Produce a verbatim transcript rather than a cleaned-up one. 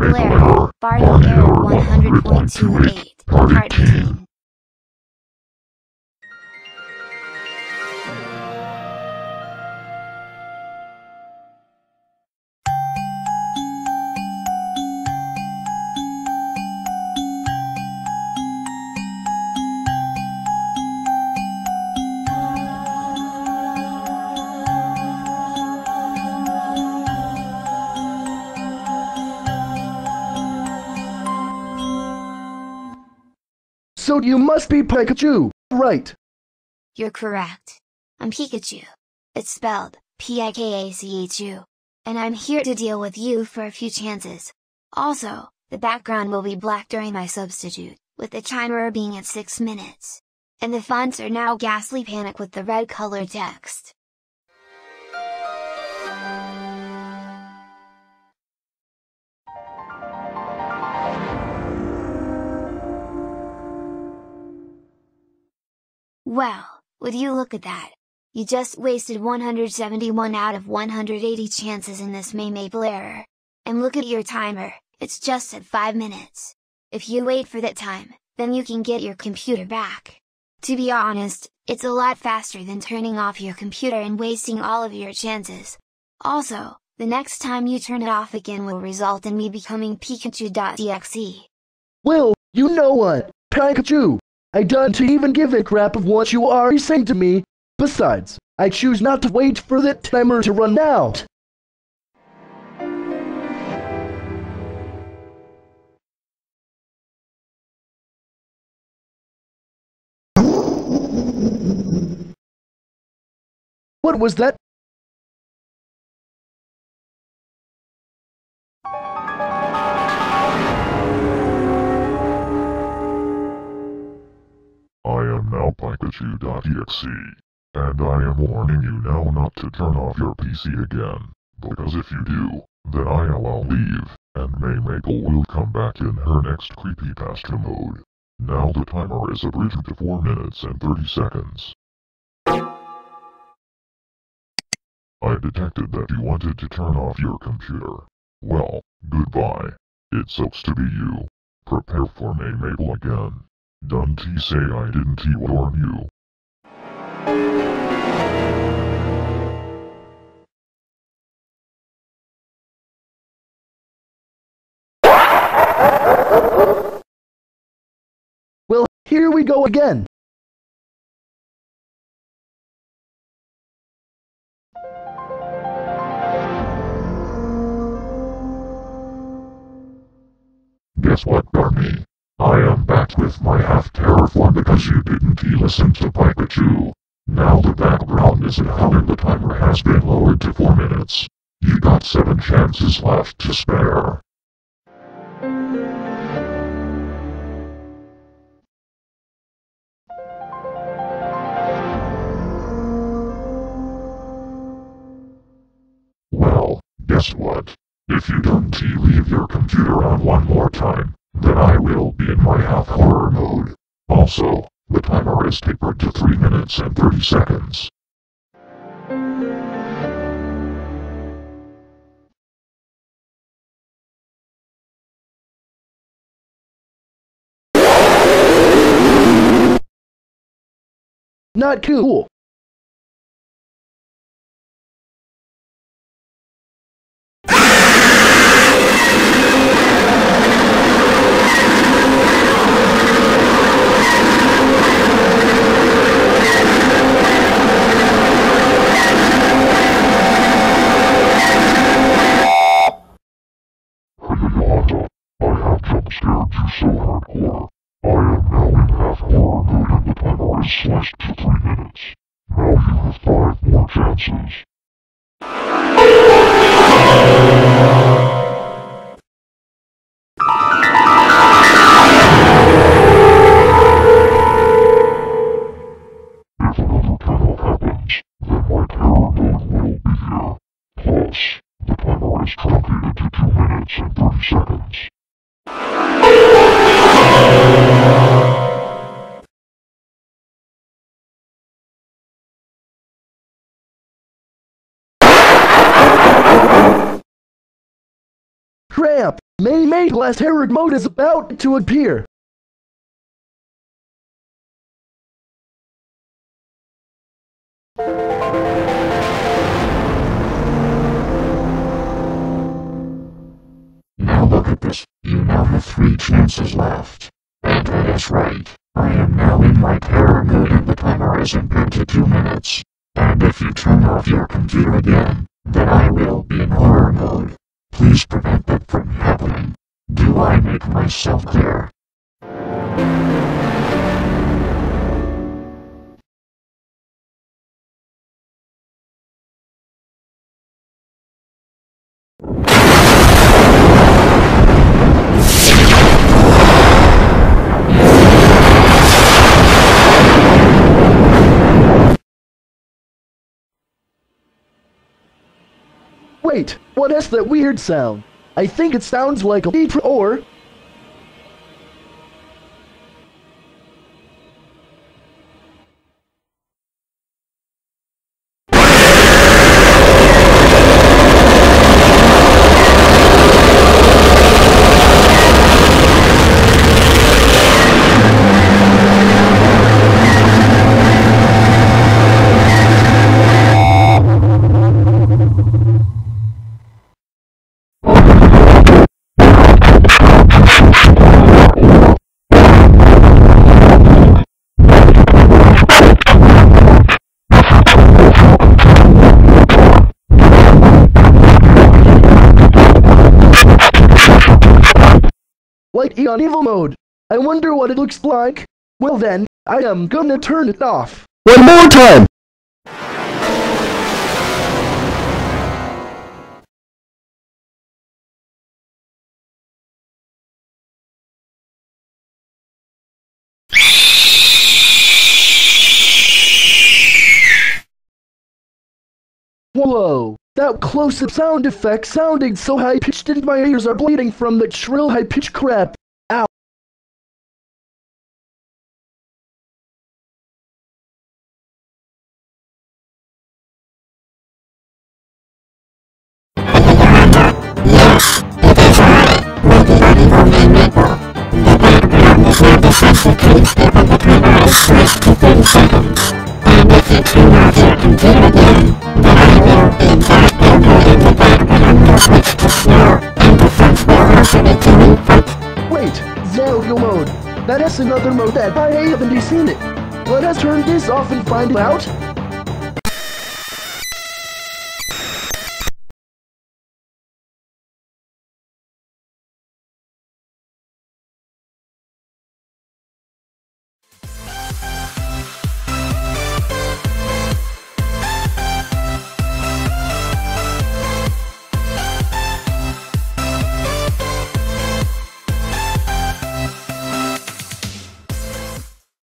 Blair, Barney Error one hundred point two eight, Part eighteen. So you must be Pikachu, right? You're correct. I'm Pikachu. It's spelled P I K A C H U. And I'm here to deal with you for a few chances. Also, the background will be black during my substitute, with the timer being at six minutes. And the fonts are now Ghastly Panic with the red colored text. Well, would you look at that? You just wasted one hundred seventy-one out of one hundred eighty chances in this May Maple error. And look at your timer, it's just at five minutes. If you wait for that time, then you can get your computer back. To be honest, it's a lot faster than turning off your computer and wasting all of your chances. Also, the next time you turn it off again will result in me becoming Pikachu.exe. Well, you know what, Pikachu! I don't even give a crap of what you are saying to me. Besides, I choose not to wait for that timer to run out. What was that? I am now Pikachu.exe, and I am warning you now not to turn off your P C again, because if you do, then I will leave, and May Maple will come back in her next creepypasta mode. Now the timer is abridged to four minutes and thirty seconds. I detected that you wanted to turn off your computer. Well, goodbye. It sucks to be you. Prepare for May Maple again. Don't he say I didn't he warn you. Well, here we go again. Guess what, Barney? I am back with my half-terror form because you didn't listen to Pikachu. Now the background isn't out and the timer has been lowered to four minutes. You got seven chances left to spare. Well, guess what? If you don't leave your computer on one more time, then I will be in my half-horror mode. Also, the timer is tapered to three minutes and thirty seconds. Not cool. Scared you so hardcore. I am now in half-horror mode and the timer is slashed to three minutes. Now you have five more chances. If another turn-off happens, then my terror mode will be here. Plus, the timer is truncated to two minutes and thirty seconds. Crap! May Maple Terror mode is about to appear. Now look at this. You now have three chances left. And that is right. I am now in my terror mode and the timer is into two minutes. And if you turn off your computer again, then I will be in horror mode. Please prevent that from happening. Do I make myself clear? Wait, what is that weird sound? I think it sounds like a beep or... like Aeon Evil Mode. I wonder what it looks like. Well then, I am gonna turn it off. One more time! Whoa! That close-up sound effect sounding so high-pitched and my ears are bleeding from that shrill high-pitched crap. Ow! Yes, it is I, Regular Evil Man Maple. The background is now Decisive Dreamscape and the timer is switched to thirty seconds. And if you turn off your computer again, then I will be back there in the background will switch to snow, and the fence will also be doing fight. Wait, Zero Mode. That is another mode that I haven't seen it. Let us turn this off and find out.